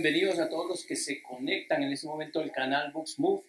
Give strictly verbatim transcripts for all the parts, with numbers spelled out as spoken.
bienvenidos a todos los que se conectan en este momento al canal Vox Move.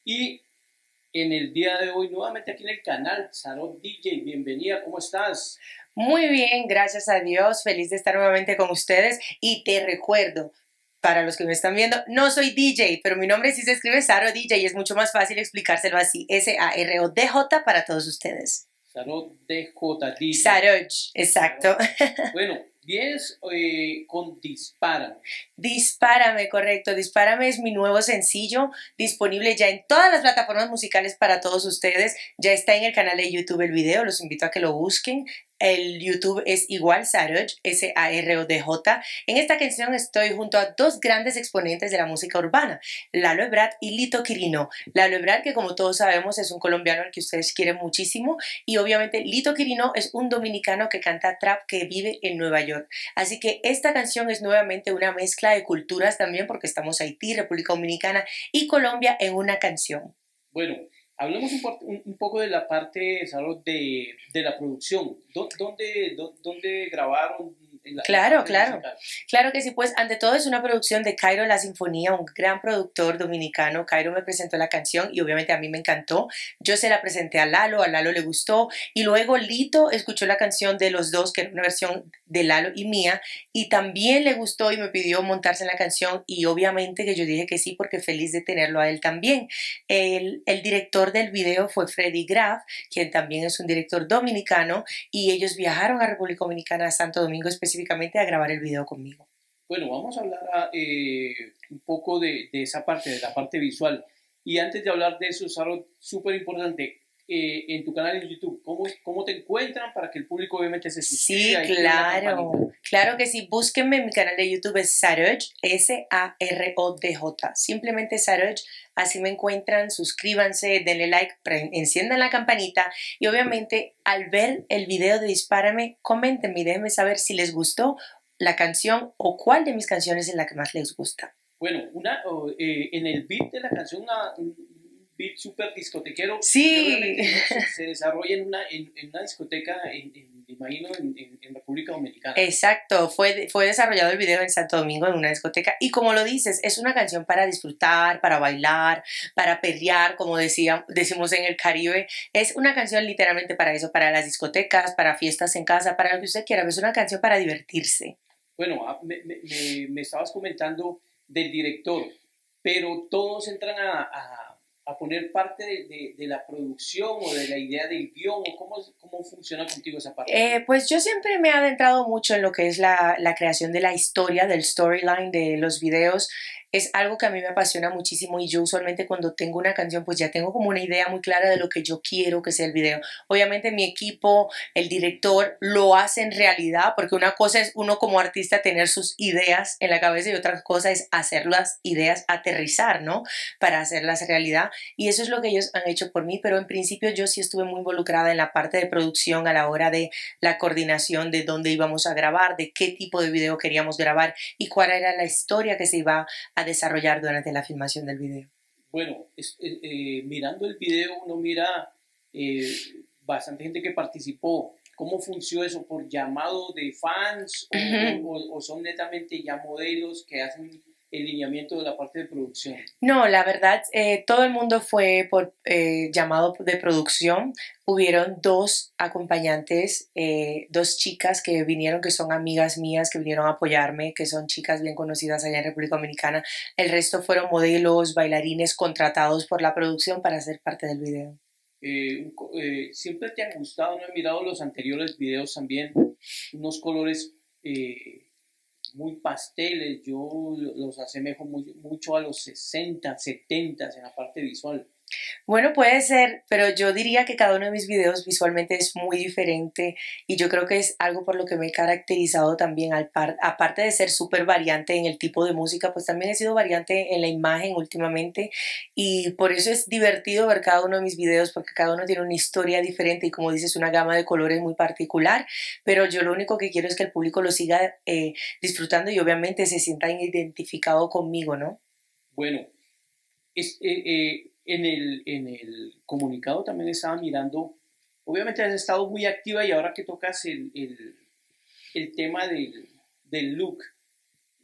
Y en el día de hoy, nuevamente aquí en el canal, Sarot D J, bienvenida, ¿cómo estás? Muy bien, gracias a Dios, feliz de estar nuevamente con ustedes y te recuerdo, para los que me están viendo, no soy D J, pero mi nombre sí se escribe Sarot D J y es mucho más fácil explicárselo así, S A R O D J para todos ustedes. Sarot D J D J. Sarot, exacto. Sarot. Bueno, vienes eh, con Dispárame. Dispárame, correcto. Dispárame es mi nuevo sencillo, disponible ya en todas las plataformas musicales para todos ustedes. Ya está en el canal de YouTube el video, los invito a que lo busquen. El YouTube es igual, Sarot, S A R O D J. En esta canción estoy junto a dos grandes exponentes de la música urbana, Lalo Ebrard y Lito Quirino. Lalo Ebrard, que como todos sabemos es un colombiano al que ustedes quieren muchísimo, y obviamente Lito Quirino es un dominicano que canta trap que vive en Nueva York. Así que esta canción es nuevamente una mezcla de culturas también, porque estamos Haití, República Dominicana y Colombia en una canción. Bueno, hablemos un, un, un poco de la parte, Sarot, de, de la producción. ¿Dónde, dónde, dónde grabaron? La, claro, la claro. musical? Claro que sí, pues ante todo es una producción de Cairo La Sinfonía, un gran productor dominicano. Cairo me presentó la canción y obviamente a mí me encantó. Yo se la presenté a Lalo, a Lalo le gustó y luego Lito escuchó la canción de los dos, que era una versión de Lalo y mía, y también le gustó y me pidió montarse en la canción y obviamente que yo dije que sí porque feliz de tenerlo a él también. El, el director del video fue Freddy Graf, quien también es un director dominicano, y ellos viajaron a República Dominicana, a Santo Domingo específicamente, a grabar el video conmigo. Bueno, vamos a hablar eh, un poco de, de esa parte, de la parte visual. Y antes de hablar de eso, es algo súper importante. Eh, en tu canal en YouTube, ¿cómo, ¿cómo te encuentran para que el público obviamente se suscriba? Sí, claro, claro que sí, búsquenme en mi canal de YouTube, es Sarot, S A R O D J, simplemente Sarot, así me encuentran, suscríbanse, denle like, enciendan la campanita y obviamente al ver el video de Dispárame, coméntenme y déjenme saber si les gustó la canción o cuál de mis canciones es la que más les gusta. Bueno, una, eh, en el beat de la canción, una, beat súper discotequero. Sí. Se, se desarrolla en una, en, en una discoteca, en, en, imagino, en, en, en República Dominicana. Exacto, fue, fue desarrollado el video en Santo Domingo en una discoteca y como lo dices, es una canción para disfrutar, para bailar, para perrear, como decía, decimos en el Caribe. Es una canción literalmente para eso, para las discotecas, para fiestas en casa, para lo que usted quiera. Es una canción para divertirse. Bueno, me, me, me estabas comentando del director, pero todos entran a... a a poner parte de, de, de la producción o de la idea del guión, o cómo, cómo funciona contigo esa parte? Eh, pues yo siempre me he adentrado mucho en lo que es la, la creación de la historia, del storyline de los videos. Es algo que a mí me apasiona muchísimo y yo usualmente cuando tengo una canción pues ya tengo como una idea muy clara de lo que yo quiero que sea el video. Obviamente mi equipo, el director lo hace en realidad, porque una cosa es uno como artista tener sus ideas en la cabeza y otra cosa es hacer las ideas aterrizar, ¿no? Para hacerlas realidad y eso es lo que ellos han hecho por mí, pero en principio yo sí estuve muy involucrada en la parte de producción a la hora de la coordinación de dónde íbamos a grabar, de qué tipo de video queríamos grabar y cuál era la historia que se iba a desarrollar durante la filmación del video. Bueno, es, eh, eh, mirando el video uno mira eh, bastante gente que participó. ¿Cómo funcionó eso? ¿Por llamado de fans o, uh-huh. o, o son netamente ya modelos que hacen el lineamiento de la parte de producción? No, la verdad, eh, todo el mundo fue por eh, llamado de producción. Hubieron dos acompañantes, eh, dos chicas que vinieron, que son amigas mías, que vinieron a apoyarme, que son chicas bien conocidas allá en República Dominicana. El resto fueron modelos, bailarines contratados por la producción para ser parte del video. Eh, eh, ¿Siempre te han gustado? ¿No he mirado los anteriores videos también? Unos colores... Eh, muy pasteles, yo los asemejo muy, mucho a los sesenta, setenta en la parte visual. Bueno, puede ser, pero yo diría que cada uno de mis videos visualmente es muy diferente y yo creo que es algo por lo que me he caracterizado también, al par, aparte de ser súper variante en el tipo de música, pues también he sido variante en la imagen últimamente y por eso es divertido ver cada uno de mis videos porque cada uno tiene una historia diferente y como dices, una gama de colores muy particular, pero yo lo único que quiero es que el público lo siga eh, disfrutando y obviamente se sienta identificado conmigo, ¿no? Bueno, es... Eh, eh... En el, en el comunicado también estaba mirando, obviamente has estado muy activa y ahora que tocas el, el, el tema del, del look,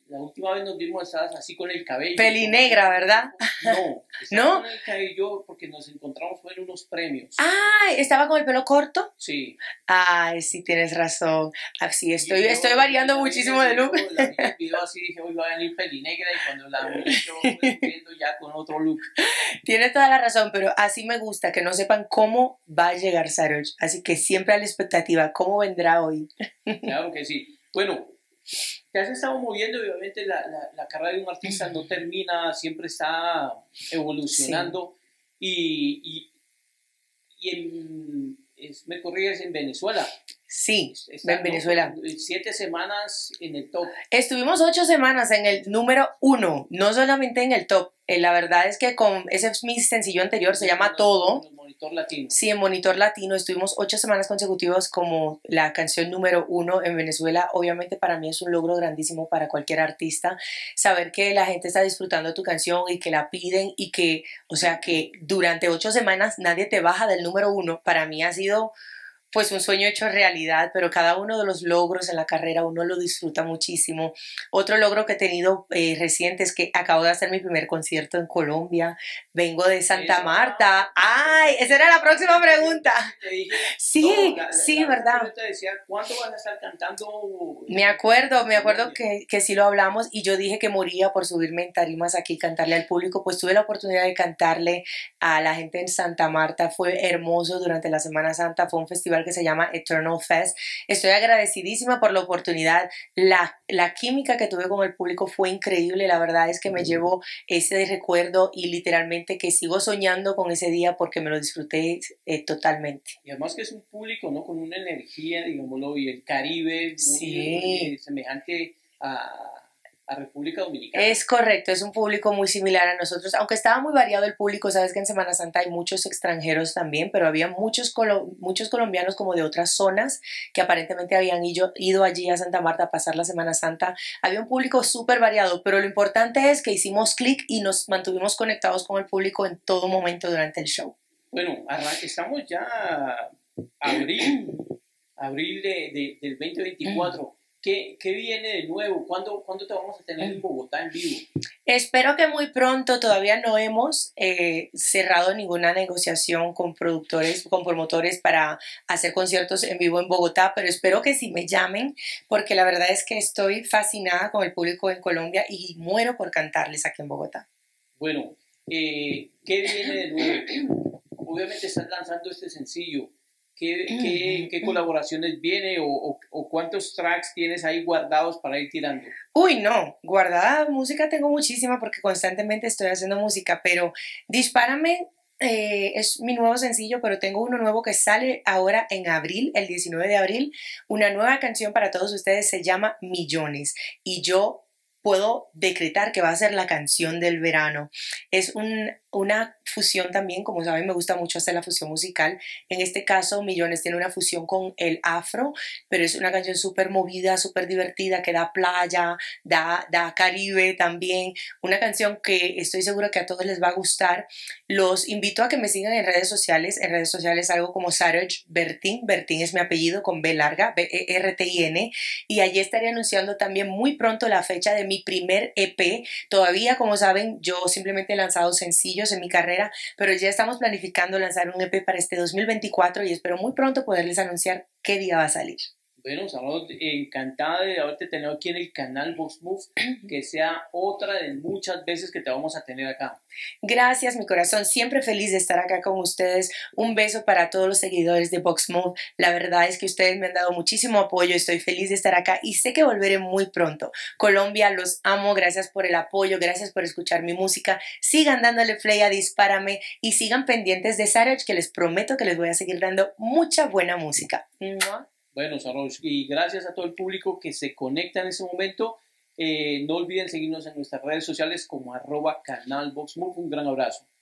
la última vez nos vimos, estabas así con el cabello. Pelinegra, ¿verdad? No, ¿No? con el cabello porque nos encontramos en unos premios. Ah, ¿estaba con el pelo corto? Sí. Ay, sí, tienes razón. Así estoy, Yo, estoy variando la muchísimo vi de look. video, la vi en el video así, dije, hoy va a venir pelinegra y cuando la vi yo fui viendo ya con otro look. Tienes toda la razón, pero así me gusta, que no sepan cómo va a llegar Saroch. Así que siempre a la expectativa, ¿cómo vendrá hoy? Claro que sí. Bueno, te has estado moviendo y obviamente la, la, la carrera de un artista no termina, siempre está evolucionando. Sí. Y, y, y en, es, me corriges, en Venezuela. Sí, está, en Venezuela. ¿no? Siete semanas en el top. Estuvimos ocho semanas en el número uno, no solamente en el top. Eh, la verdad es que con ese es mi sencillo anterior, se llama Todo. En Monitor Latino. Sí, en Monitor Latino estuvimos ocho semanas consecutivas como la canción número uno en Venezuela. Obviamente para mí es un logro grandísimo para cualquier artista saber que la gente está disfrutando tu canción y que la piden y que, o sea, que durante ocho semanas nadie te baja del número uno. Para mí ha sido pues un sueño hecho realidad, pero cada uno de los logros en la carrera uno lo disfruta muchísimo. Otro logro que he tenido eh, reciente es que acabo de hacer mi primer concierto en Colombia. Vengo de Santa Eso, Marta. ¡Ay! Esa era la próxima pregunta. Dije, sí, no, la, sí, la, verdad. Yo te decía, ¿cuándo vas a estar cantando? Me acuerdo, me acuerdo que, que sí lo hablamos y yo dije que moría por subirme en tarimas aquí y cantarle al público. Pues tuve la oportunidad de cantarle a la gente en Santa Marta. Fue hermoso durante la Semana Santa. Fue un festival que se llama Eternal Fest. Estoy agradecidísima por la oportunidad. La, la química que tuve con el público fue increíble. La verdad es que me llevo ese recuerdo y literalmente que sigo soñando con ese día porque me lo disfruté eh, totalmente. Y además que es un público, ¿no? Con una energía, digámoslo, y el Caribe, sí. muy, semejante a... a República Dominicana. Es correcto, es un público muy similar a nosotros, aunque estaba muy variado el público. Sabes que en Semana Santa hay muchos extranjeros también, pero había muchos, colo muchos colombianos como de otras zonas que aparentemente habían ido, ido allí a Santa Marta a pasar la Semana Santa. Había un público súper variado, pero lo importante es que hicimos clic y nos mantuvimos conectados con el público en todo momento durante el show. Bueno, estamos ya abril, abril de, de, del veinte veinticuatro. Mm. ¿Qué, ¿Qué viene de nuevo? ¿Cuándo, ¿Cuándo te vamos a tener en Bogotá en vivo? Espero que muy pronto. Todavía no hemos eh, cerrado ninguna negociación con productores, con promotores para hacer conciertos en vivo en Bogotá, pero espero que sí me llamen, porque la verdad es que estoy fascinada con el público en Colombia y muero por cantarles aquí en Bogotá. Bueno, eh, ¿qué viene de nuevo? Obviamente estás lanzando este sencillo. ¿Qué, qué, qué colaboraciones viene o, o, o cuántos tracks tienes ahí guardados para ir tirando? Uy, no, guardada música tengo muchísima porque constantemente estoy haciendo música, pero Dispárame eh, es mi nuevo sencillo, pero tengo uno nuevo que sale ahora en abril, el diecinueve de abril, una nueva canción para todos ustedes, se llama Millones, y yo puedo decretar que va a ser la canción del verano. Es un, una fusión también, como saben, me gusta mucho hacer la fusión musical. En este caso, Millones tiene una fusión con el afro, pero es una canción súper movida, súper divertida, que da playa, da, da Caribe también. Una canción que estoy segura que a todos les va a gustar. Los invito a que me sigan en redes sociales. En redes sociales algo como Saroch Bertin. Bertin es mi apellido con B larga, B E R T I N. Y allí estaré anunciando también muy pronto la fecha de mi primer E P. Todavía, como saben, yo simplemente he lanzado sencillos en mi carrera, pero ya estamos planificando lanzar un E P para este dos mil veinticuatro y espero muy pronto poderles anunciar qué día va a salir. Bueno, Salud, encantada de haberte tenido aquí en el canal Vox Move, que sea otra de muchas veces que te vamos a tener acá. Gracias, mi corazón, siempre feliz de estar acá con ustedes. Un beso para todos los seguidores de Vox Move. La verdad es que ustedes me han dado muchísimo apoyo, estoy feliz de estar acá y sé que volveré muy pronto. Colombia, los amo, gracias por el apoyo, gracias por escuchar mi música. Sigan dándole play a Dispárame y sigan pendientes de Saroch, que les prometo que les voy a seguir dando mucha buena música. ¿No? Bueno, Saroch, y gracias a todo el público que se conecta en ese momento. Eh, no olviden seguirnos en nuestras redes sociales como arroba canal Vox Move. Un gran abrazo.